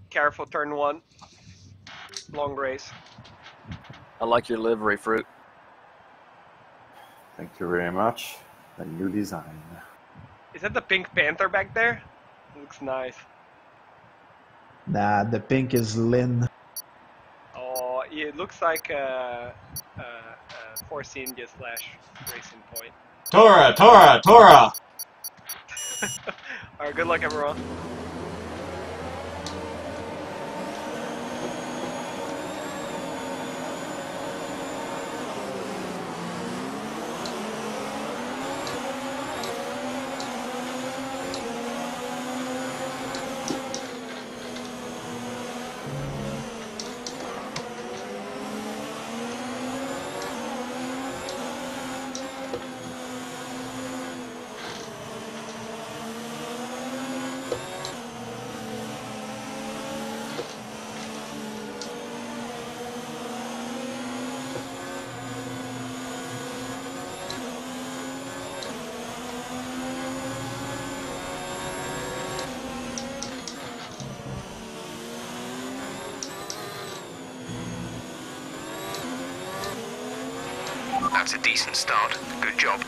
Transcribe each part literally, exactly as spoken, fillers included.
Careful, turn one. Long race. I like your livery, Fruit. Thank you very much. The new design. Is that the Pink Panther back there? Looks nice. Nah, the pink is Lynn. Oh, it looks like a, a, a Force India slash Racing Point. Tora, Tora, Tora! Alright, good luck everyone. That's a decent start. Good job.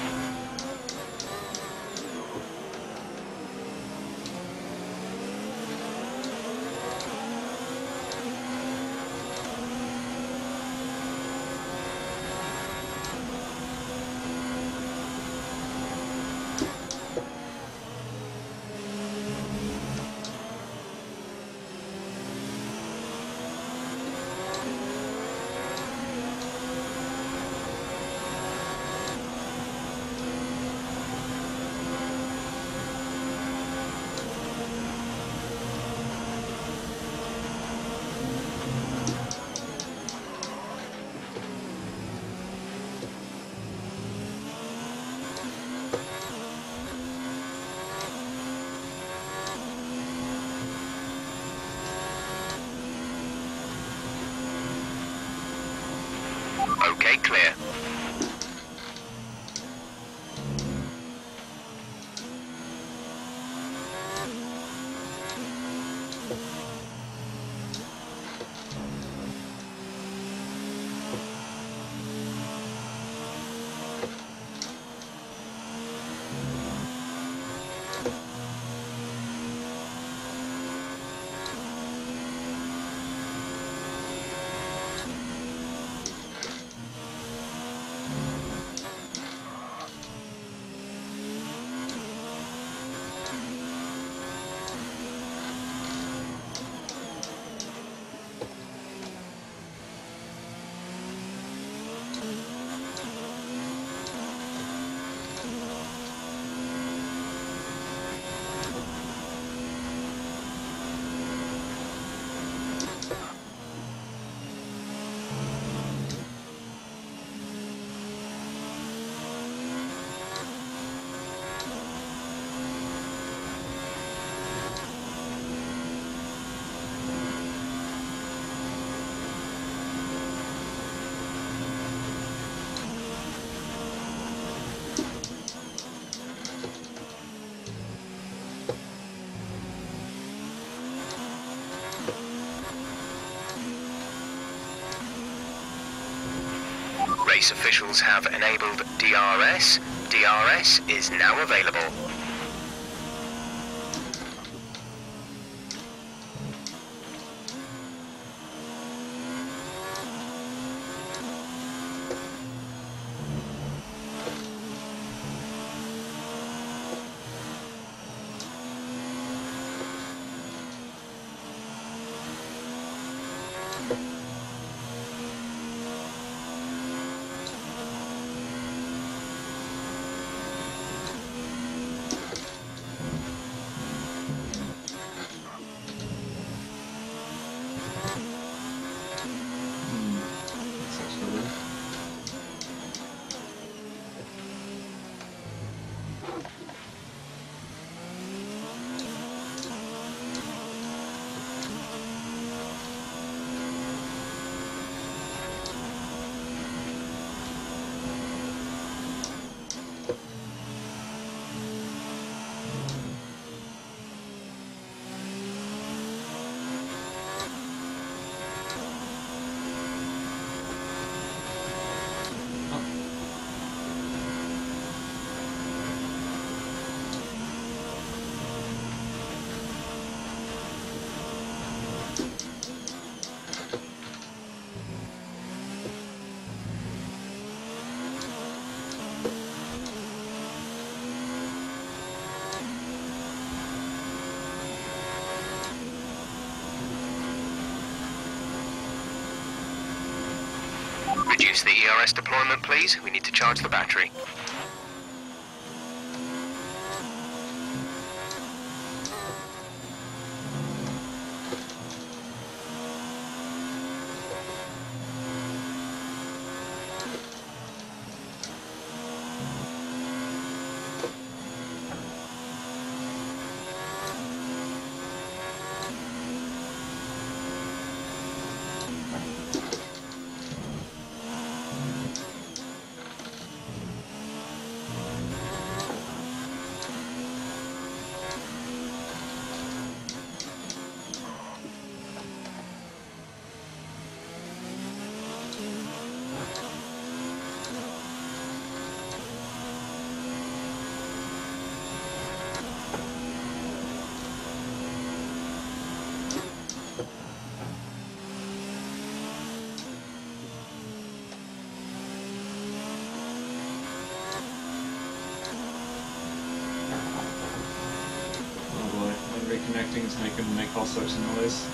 Okay, clear. Race officials have enabled D R S. D R S is now available. Reduce the E R S deployment, please. We need to charge the battery. Reconnecting is making them make all sorts of noise.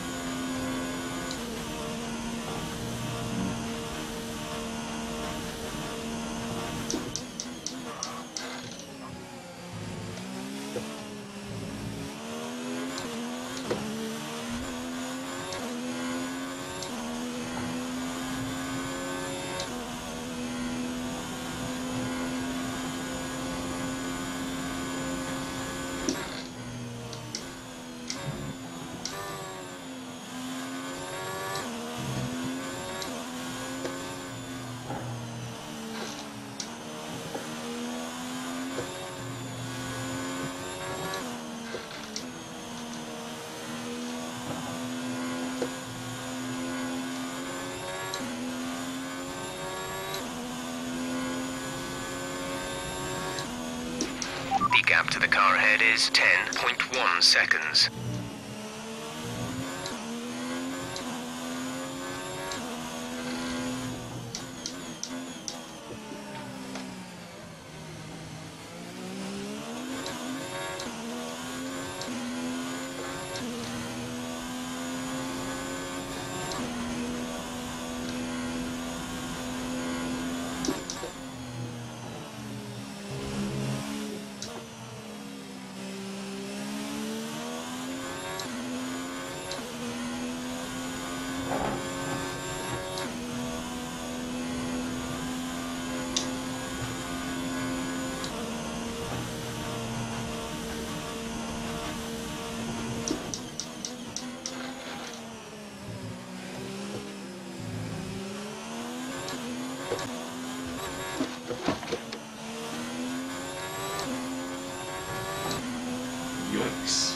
The gap to the car ahead is ten point one seconds. Yikes.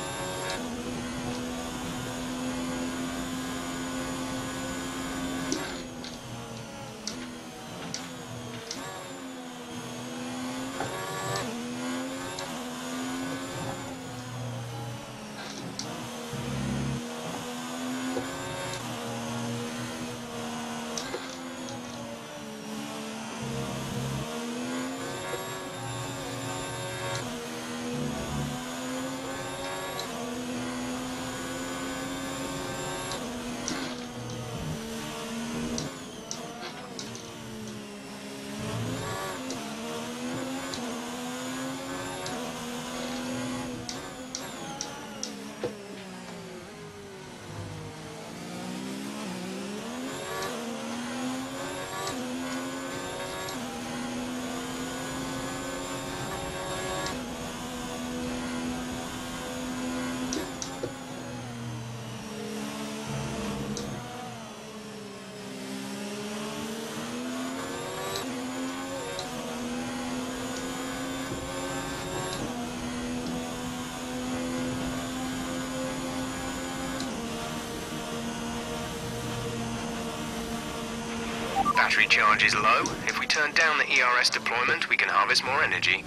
Battery charge is low. If we turn down the E R S deployment, we can harvest more energy.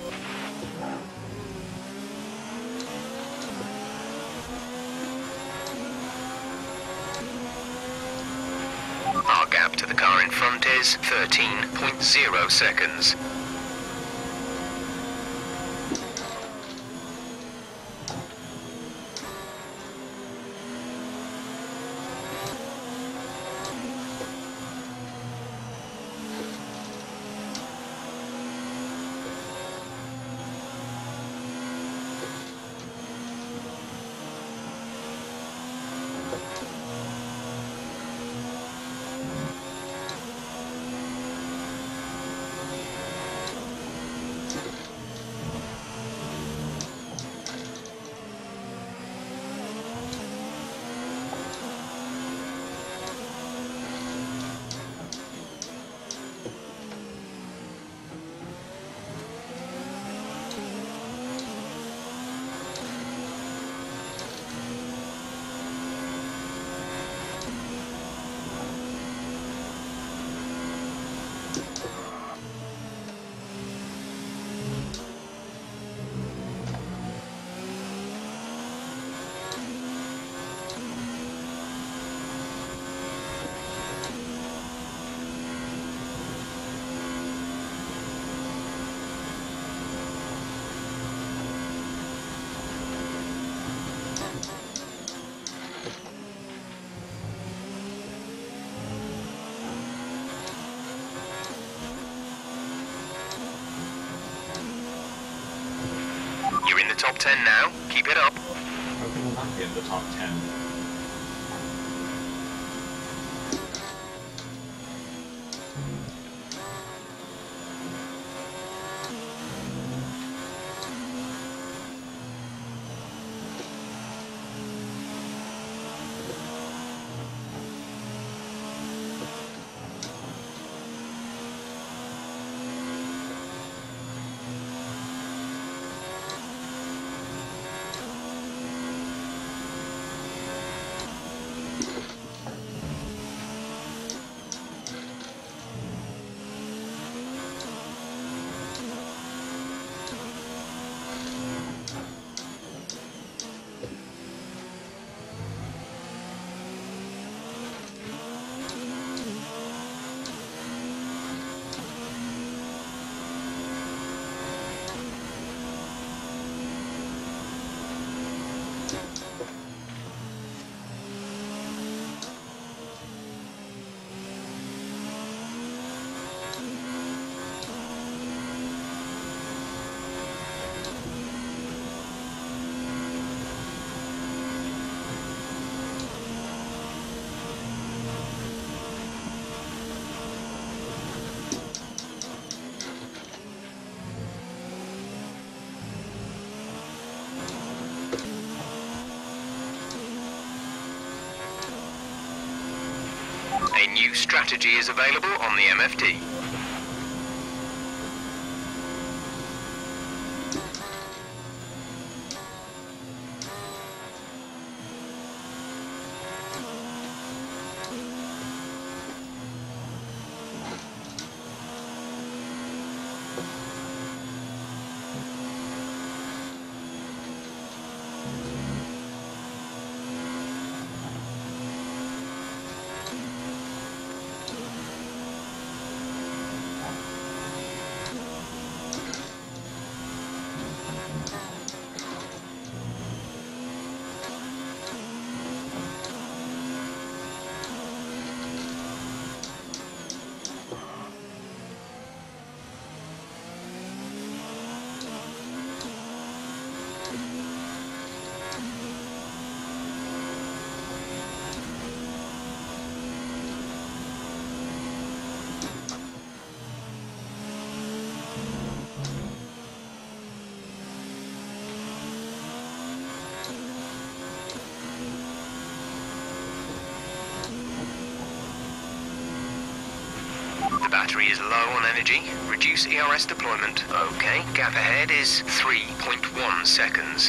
Our gap to the car in front is thirteen point zero seconds. top ten now. Keep it up. How can we not be in the top ten? A new strategy is available on the M F D. The battery is low on energy. Reduce E R S deployment. Okay, gap ahead is three point one seconds.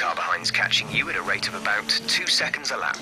car behind's catching you at a rate of about two seconds a lap.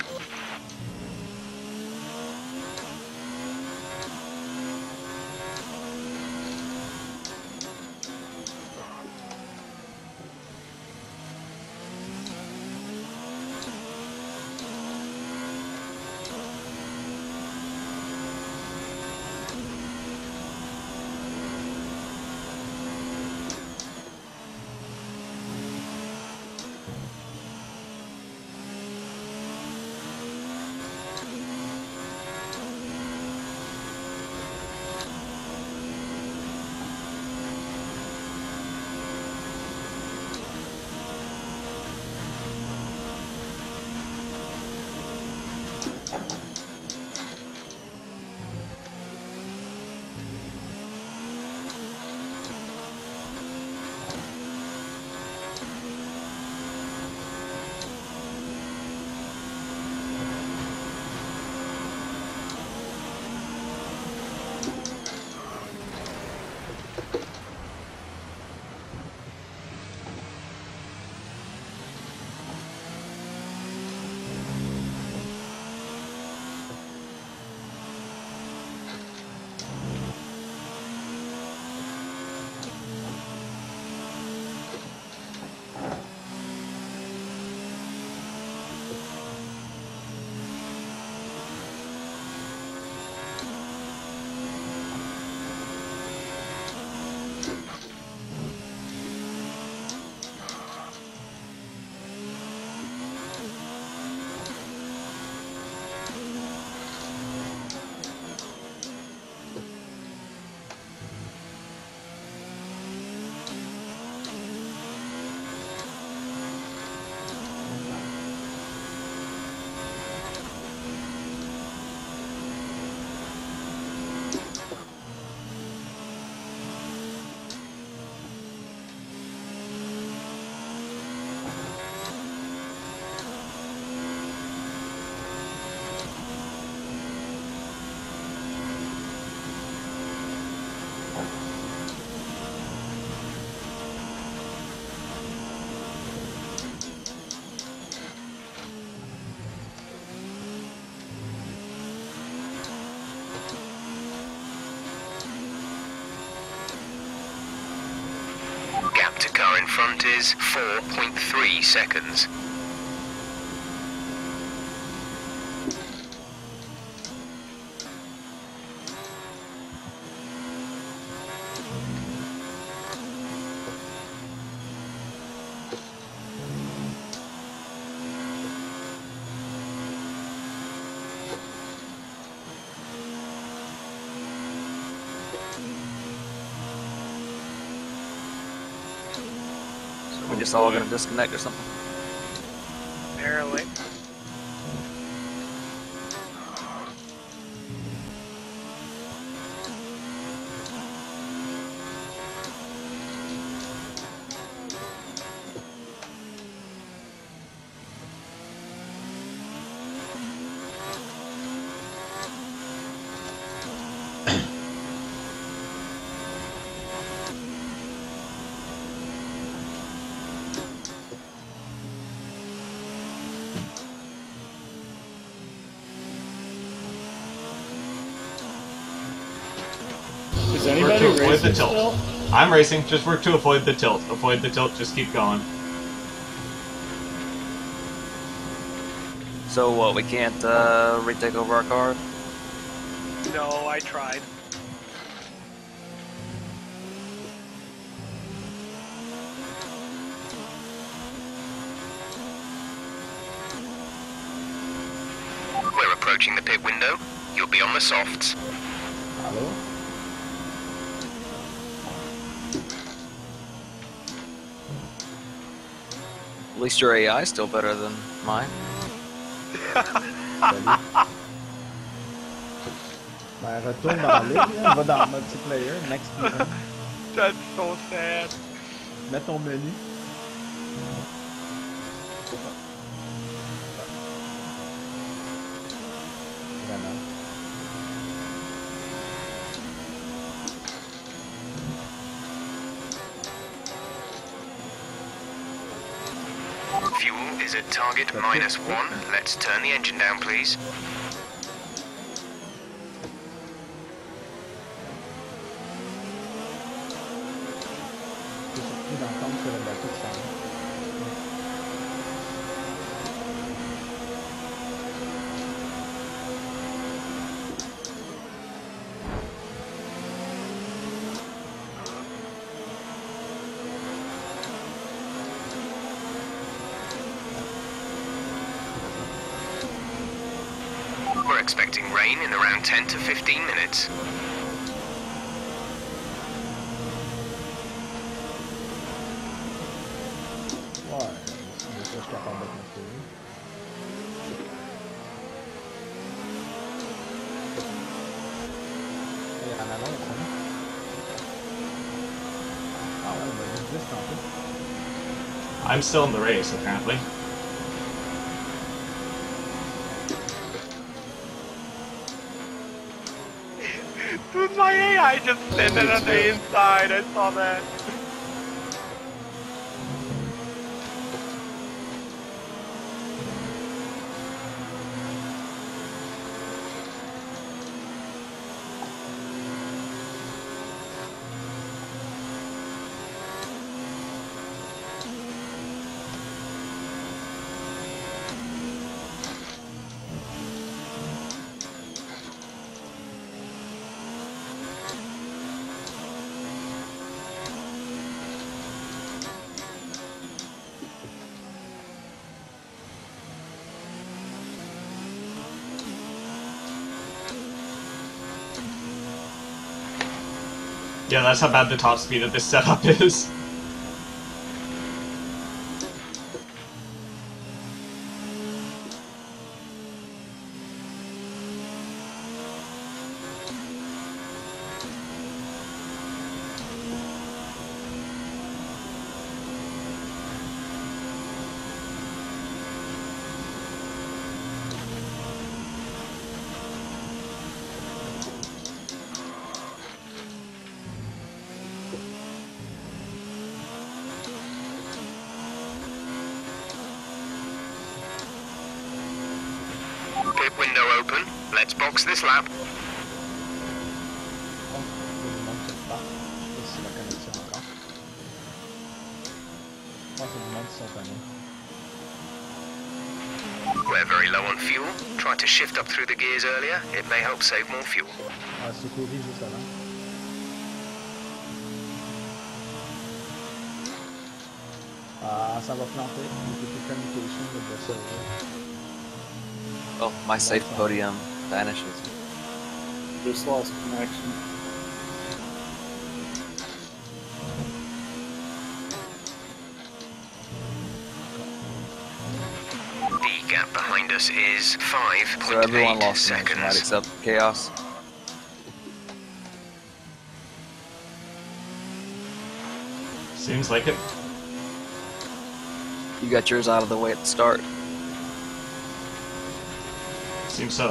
To car in front is four point three seconds. We're just all gonna disconnect or something. Apparently. Is anybody Work to avoid racing the tilt. still? I'm racing. Just work to avoid the tilt. Avoid the tilt. Just keep going. So what? We can't uh, retake over our card. No, I tried. We're approaching the pit window. You'll be on the softs. Hello? At least your A I is still better than mine. Ben, retourne dans la ligue, là. Va dans multiplayer, next event. That's so sad. Mets ton menu. Vraiment. Fuel is at target minus one. Let's turn the engine down, please. Dus niet aan kant zullen bij goed staan. We're expecting rain in around ten to fifteen minutes. Why? Dus dat is toch al een beetje natuurlijk. Ja, naar links, hè? Oh, anyway, this topic. I'm still in the race, apparently. Dude, my A I just landed on the inside. I saw that. Yeah, that's how bad the top speed of this setup is. Pit window open. Let's box this lap. Oh, door de mond zit dat. Dus dat kan niet zo makkelijk. Wat in de mond staat daar niet. We're very low on fuel. Try to shift up through the gears earlier. It may help save more fuel. Ah, c'est cool, c'est ça là. Ah, ça va planter. Il faut que communication with the server. Oh, my safe podium vanishes. Just lost connection. The gap behind us is five So point everyone eight lost connection, right, seconds. except Chaos. Seems like it. You got yours out of the way at the start. Seems so.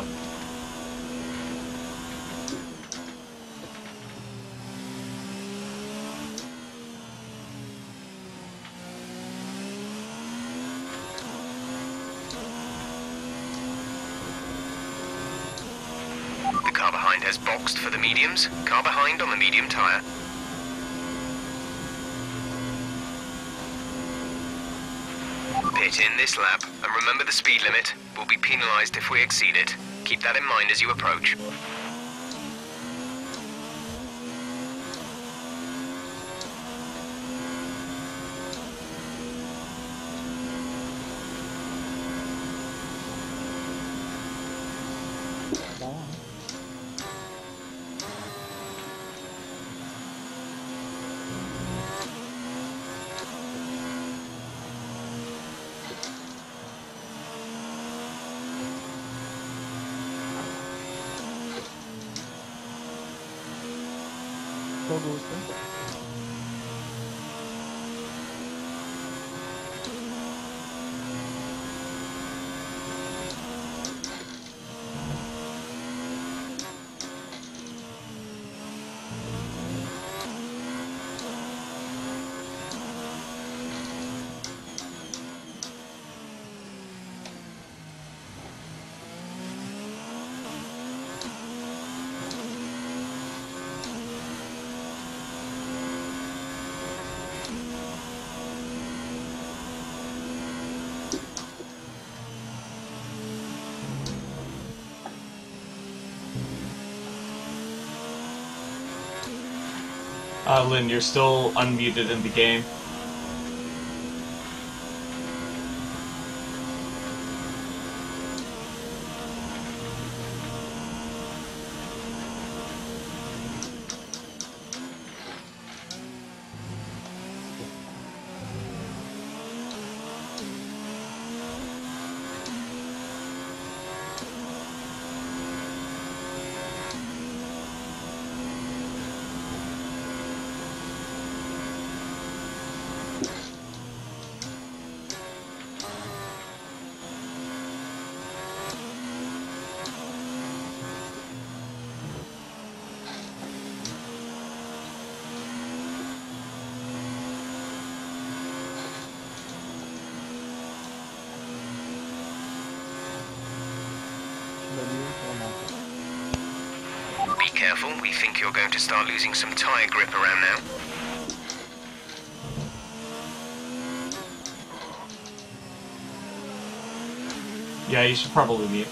The car behind has boxed for the mediums. Car behind on the medium tyre. Pit in this lap, and remember the speed limit. We'll be penalised if we exceed it. Keep that in mind as you approach. Go booster. Uh, Lynn, you're still unmuted in the game. Be careful, we think you're going to start losing some tyre grip around now. Yeah, you should probably mute.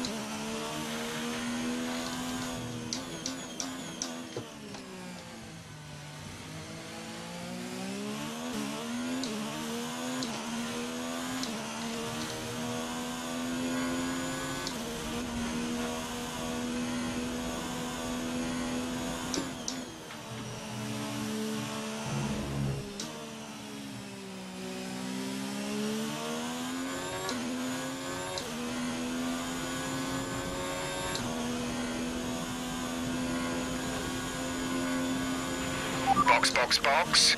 Box, box, box.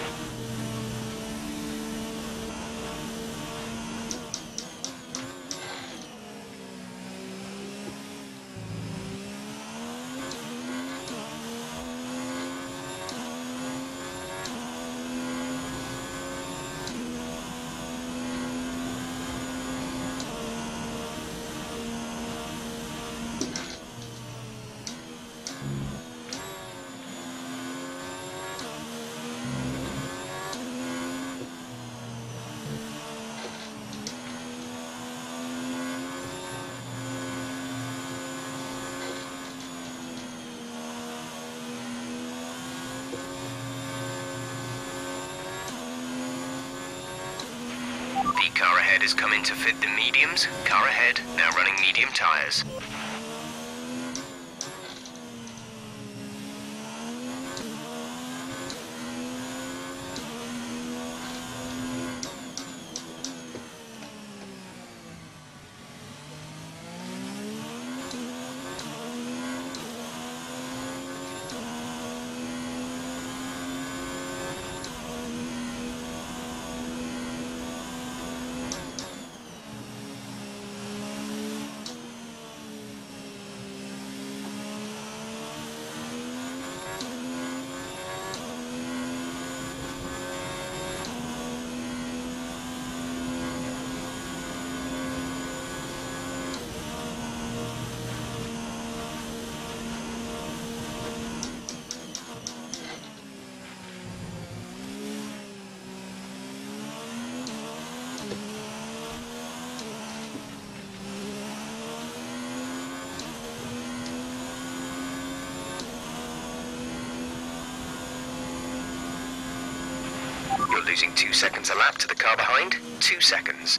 The car ahead is coming to fit the mediums. Car ahead, now running medium tyres. You're losing two seconds a lap to the car behind. Two seconds.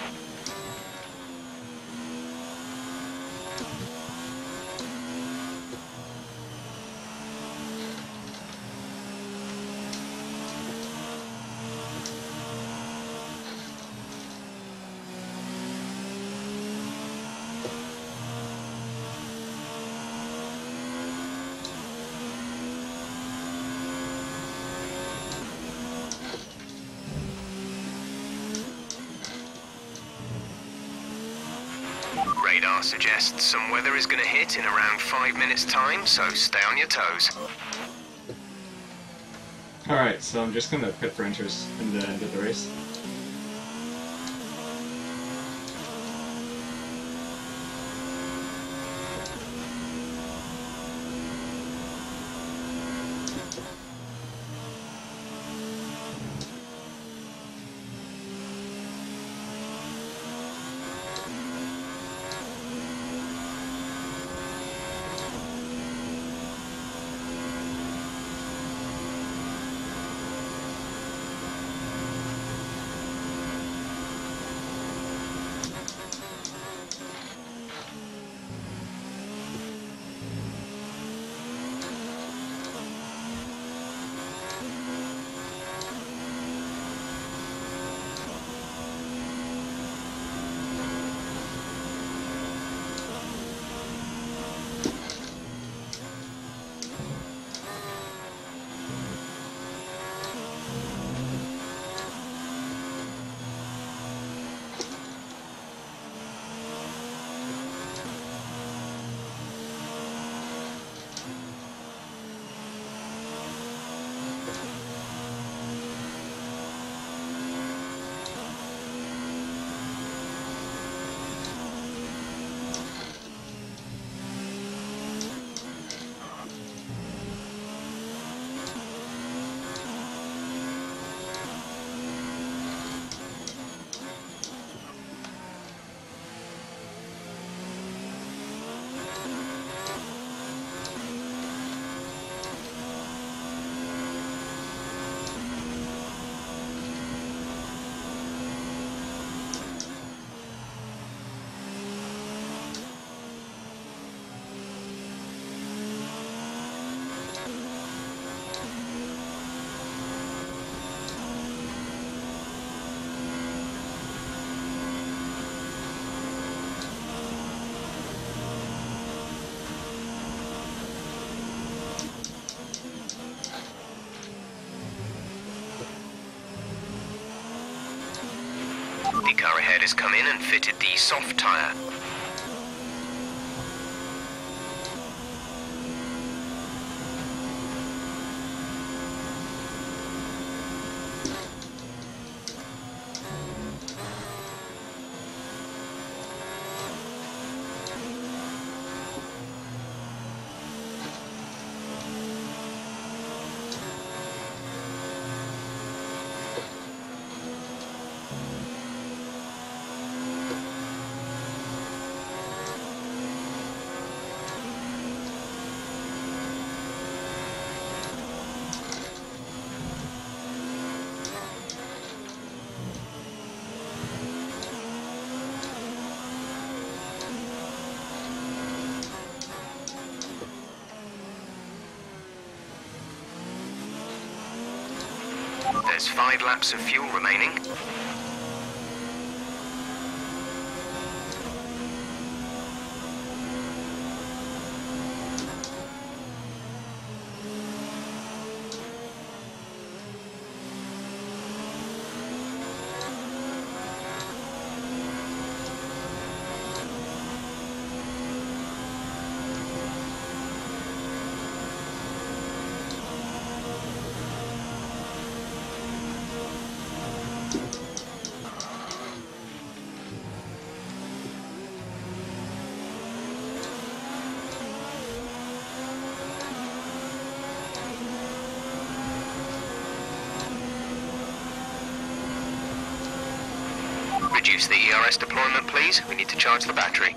Radar suggests some weather is going to hit in around five minutes' time, so stay on your toes. Alright, so I'm just gonna pit for interest in the end of the race. The car ahead has come in and fitted the soft tyre. There's five laps of fuel remaining. Reduce the E R S deployment, please. We need to charge the battery.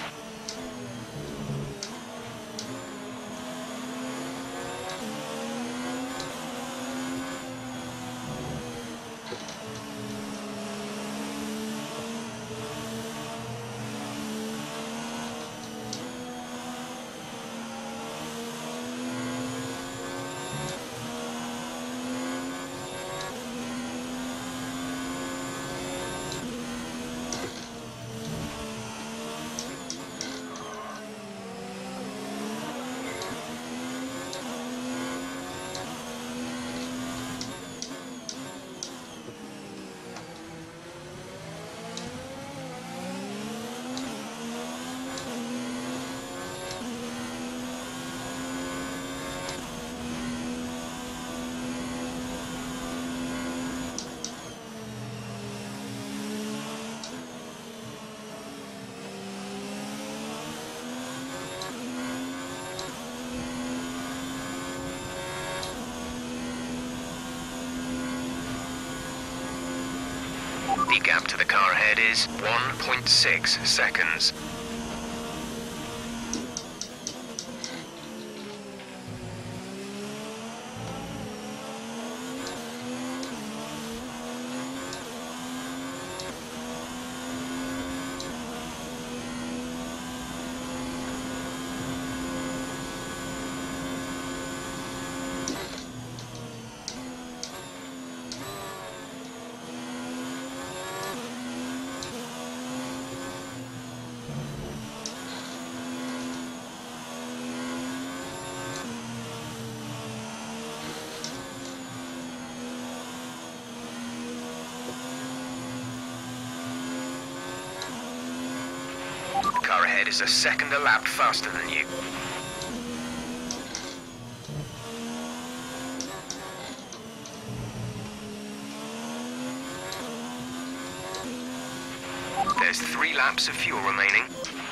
The gap to the car ahead is one point six seconds. The car ahead is a second a lap faster than you. There's three laps of fuel remaining.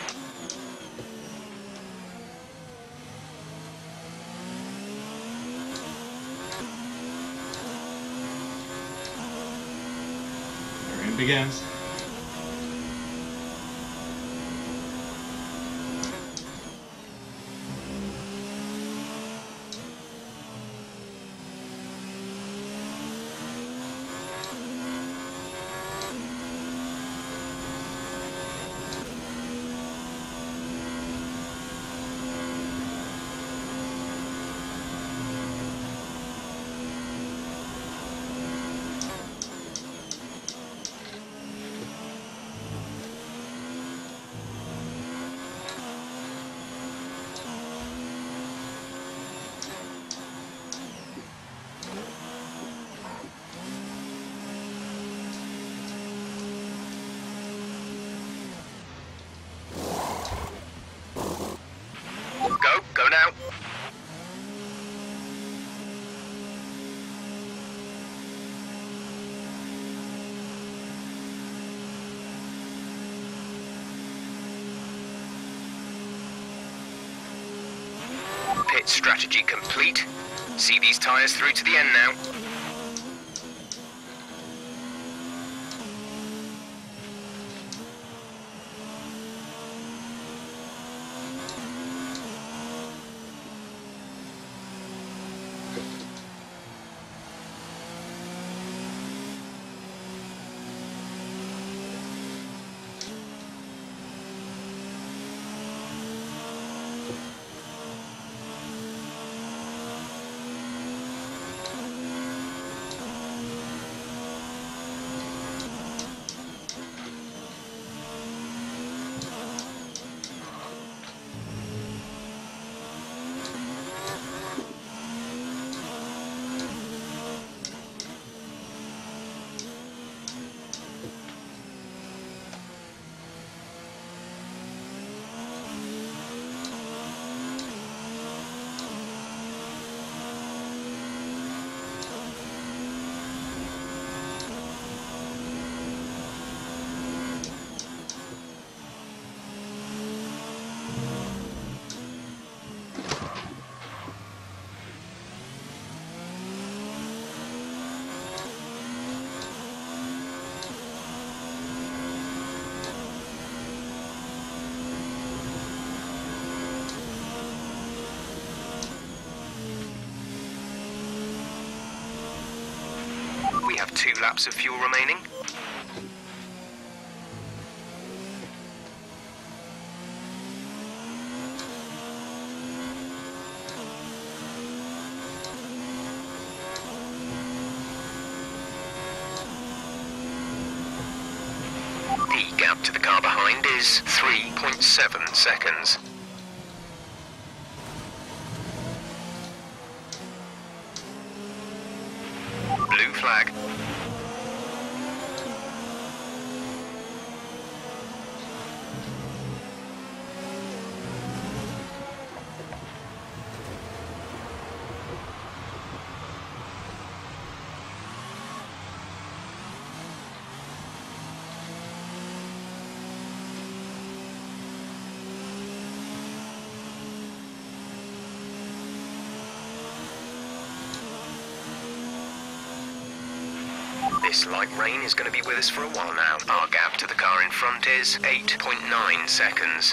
There it begins. Strategy complete. See these tyres through to the end now. We have two laps of fuel remaining. The gap to the car behind is three point seven seconds. Blue flag. This light rain is going to be with us for a while now. Our gap to the car in front is eight point nine seconds.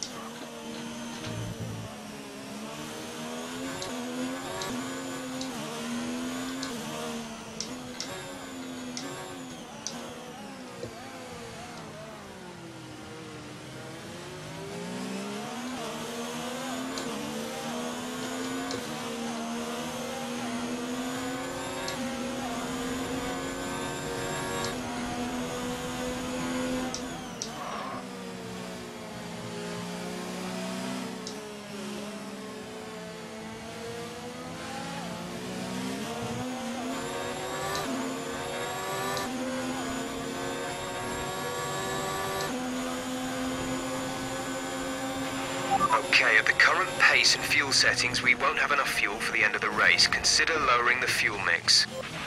Okay, at the current pace and fuel settings, we won't have enough fuel for the end of the race. Consider lowering the fuel mix.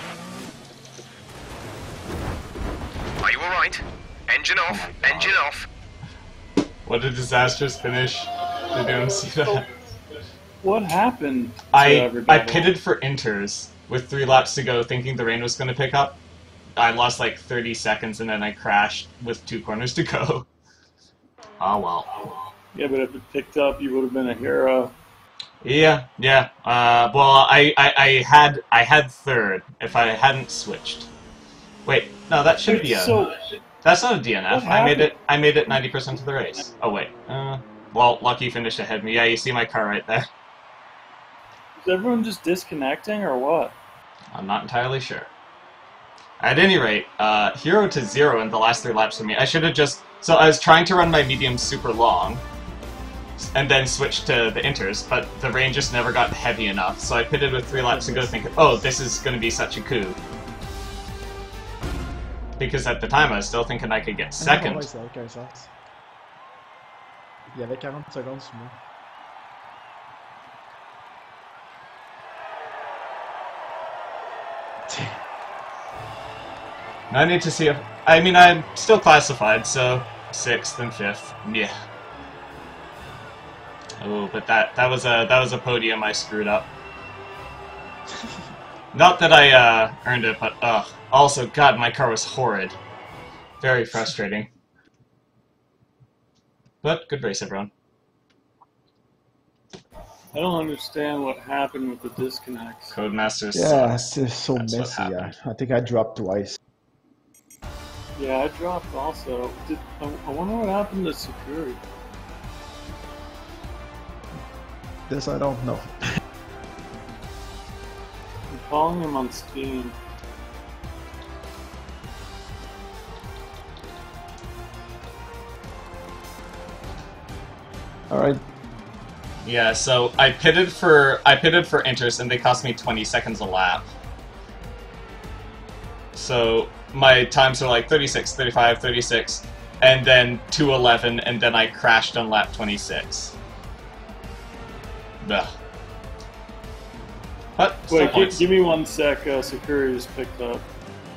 Are you alright? Engine off, Oh engine off. What a disastrous finish. Did anyone see that? What happened to I I everybody? pitted for inters with three laps to go, thinking the rain was going to pick up. I lost like thirty seconds and then I crashed with two corners to go. Oh well. Yeah, but if it picked up, you would have been a hero. Yeah, yeah. Uh, well, I, I, I had I had third if I hadn't switched. Wait, no, that should be a. So, That's not a D N F. What I made happened? it. I made it ninety percent of the race. Oh wait. Uh, well, Lucky finished ahead of me. Yeah, you see my car right there. is everyone just disconnecting or what? I'm not entirely sure. At any rate, uh, hero to zero in the last three laps for me. I should have just. So I was trying to run my medium super long, and then switched to the inters, but the rain just never got heavy enough. So I pitted with three laps to go, thinking, "Oh, this is going to be such a coup." Because at the time I was still thinking I could get second. Il y avait quarante secondes sur moi. I need to see if... I mean, I'm still classified, so sixth and fifth. Yeah. Oh, but that that was a that was a podium I screwed up. Not that I uh, earned it, but ugh. Also, God, my car was horrid. Very frustrating. But good race, everyone. I don't understand what happened with the disconnects. Codemasters Yeah, sucks. it's just so That's what messy. Yeah. happened. I think I dropped twice. Yeah, I dropped also. Did, I, I wonder what happened to security. This I don't know. I'm calling him on Steam. All right. Yeah, so I pitted for I pitted for inters, and they cost me twenty seconds a lap. So my times are like thirty-six, thirty-five, thirty-six, and then two eleven, and then I crashed on lap twenty-six. Ugh. But still Wait, gi- points. give me one sec. Uh, security is picked up.